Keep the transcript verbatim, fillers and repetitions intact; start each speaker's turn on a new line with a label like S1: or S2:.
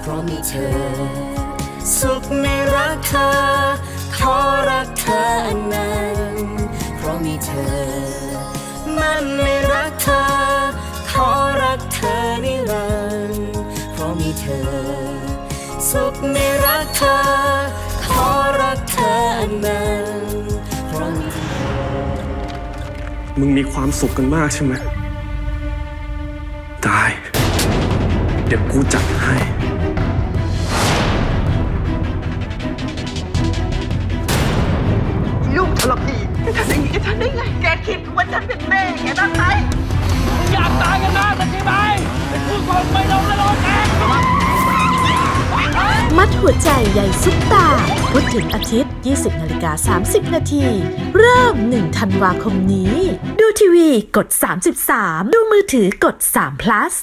S1: เพราะมีเธอสุขในรักเธอขอรักเธออันนั้นเพราะมีเธอมันในรักเธอขอรักเธอนิรันดร์เพราะมีเธอสุขในรักเธอขอรักเธออันนั้นเพราะมีเธอ
S2: มึงมีความสุขกันมากใช่ไหมได้เดี๋ยวกูจัดให้
S3: ลูกทรพีแกทำอย่างนี้กับฉันได้ไงแกคิดว่าฉันเป็นแม่แกบ้างไหม
S4: อยากตายกันมากใช่ไหมเป็นผู้คนไม่ลงและลงแอง
S5: มัดหัวใจใหญ่ซุปตาพุธถึงอาทิตย์ ยี่สิบนาฬิกาสามสิบนาทีเริ่มหนึ่งธันวาคมนี้ดูทีวีกดสามสิบสามดูมือถือกดสาม plus